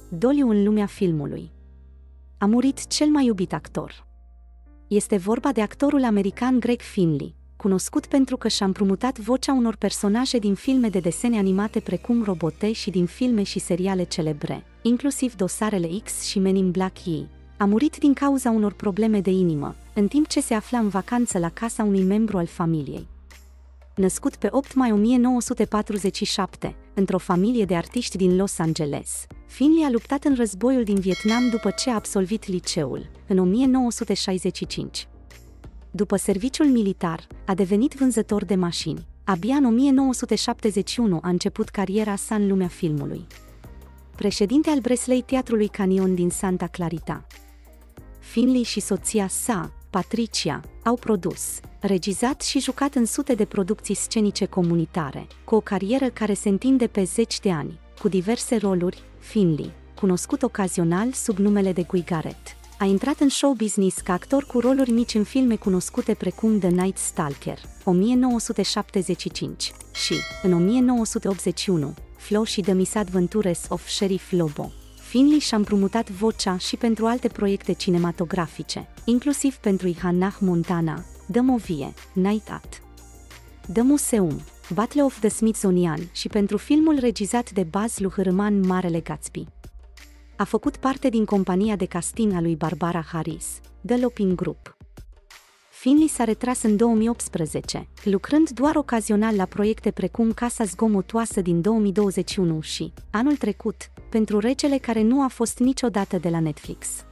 doliu în lumea filmului. A murit cel mai iubit actor. Este vorba de actorul american Greg Finley, cunoscut pentru că și-a împrumutat vocea unor personaje din filme de desene animate precum Robotei și din filme și seriale celebre, inclusiv Dosarele X și Men in Black Y. A murit din cauza unor probleme de inimă, în timp ce se afla în vacanță la casa unui membru al familiei. Născut pe 8 mai 1947, într-o familie de artiști din Los Angeles, Finley a luptat în războiul din Vietnam după ce a absolvit liceul, în 1965. După serviciul militar, a devenit vânzător de mașini. Abia în 1971 a început cariera sa în lumea filmului. Președinte al Bresley Teatrului Canyon din Santa Clarita. Finley și soția sa, Patricia, au produs, regizat și jucat în sute de producții scenice comunitare, cu o carieră care se întinde pe 10 de ani, cu diverse roluri. Finley, cunoscut ocazional sub numele de Guy Garrett, a intrat în show business ca actor cu roluri mici în filme cunoscute precum The Night Stalker, 1975, și, în 1981, Flo și The Misadventures of Sheriff Lobo. Finley și-a împrumutat vocea și pentru alte proiecte cinematografice, inclusiv pentru Hannah Montana, The Movie, Night at the Museum, Battle of the Smithsonian și pentru filmul regizat de Baz Luhrmann Marele Gatsby. A făcut parte din compania de casting a lui Barbara Harris, The Lopin Group. Finley s-a retras în 2018, lucrând doar ocazional la proiecte precum Casa Zgomotoasă din 2021 și, anul trecut, pentru Regele care nu a fost niciodată de la Netflix.